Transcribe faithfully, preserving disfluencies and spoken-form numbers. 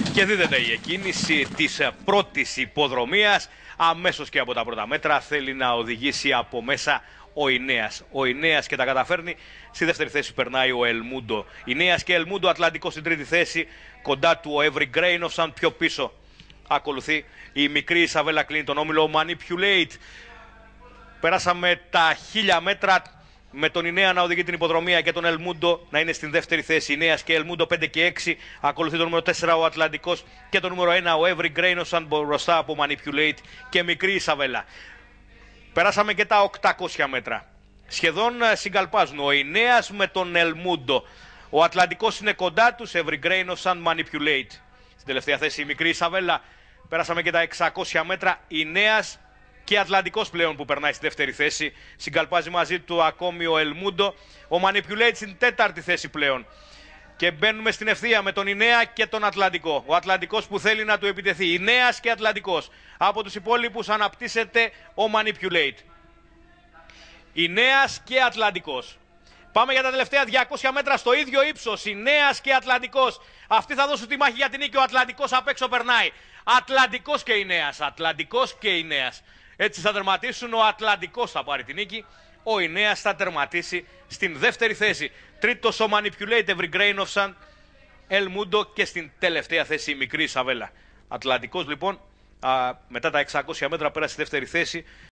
Και δίδεται η εκκίνηση της πρώτης υποδρομίας. Αμέσως και από τα πρώτα μέτρα θέλει να οδηγήσει από μέσα ο Ινέας. Ο Ινέας και τα καταφέρνει. Στη δεύτερη θέση περνάει ο Ελμούντο. Ινέας και Ελμούντο, Ατλαντικό στην τρίτη θέση. Κοντά του ο Every Grain of Sand πιο πίσω. Ακολουθεί η μικρή Ισαβέλα, κλείνει τον όμιλο Manipulate. Πέρασαμε τα χίλια μέτρα με τον Ινέα να οδηγεί την υποδρομία και τον Ελμούντο να είναι στην δεύτερη θέση. Ινέας και Ελμούντο πέντε και έξι. Ακολουθεί το νούμερο τέσσερα ο Ατλαντικός και το νούμερο ένα ο Every Grain of Sand μπροστά από Manipulate και μικρή Ισαβέλα. Περάσαμε και τα οκτακόσια μέτρα. Σχεδόν συγκαλπάζουν ο Ινέας με τον Ελμούντο. Ο Ατλαντικός είναι κοντά τους, Every Grain of Sand Manipulate. Στην τελευταία θέση η μικρή Ισαβέλα. Πέρασαμε και τα εξακόσια μέτρα. Ινέας και Ατλαντικός πλέον που περνάει στη δεύτερη θέση. Συγκαλπάζει μαζί του ακόμη ο Ελμούντο. Ο Manipulate στην τέταρτη θέση πλέον. Και μπαίνουμε στην ευθεία με τον Ινέα και τον Ατλαντικό. Ο Ατλαντικός που θέλει να του επιτεθεί. Ινέας και Ατλαντικός. Από τους υπόλοιπους αναπτύσσεται ο Manipulate. Ινέας και Ατλαντικός. Πάμε για τα τελευταία διακόσια μέτρα στο ίδιο ύψος. Ινέας και Ατλαντικός. Αυτοί θα δώσουν τη μάχη για την νίκη. Ο Ατλαντικός απ' έξω περνάει. Ατλαντικός και Ινέας. Ατλαντικός και Ινέας. Έτσι θα τερματίσουν. Ο Ατλαντικός θα πάρει την νίκη. Ο Ινέας θα τερματίσει στην δεύτερη θέση. Τρίτος ο Manipulate, Every Grain of Sand, Ελμούντο και στην τελευταία θέση η μικρή Ισαβέλα. Ατλαντικός λοιπόν α, μετά τα εξακόσια μέτρα πέρασε στη δεύτερη θέση.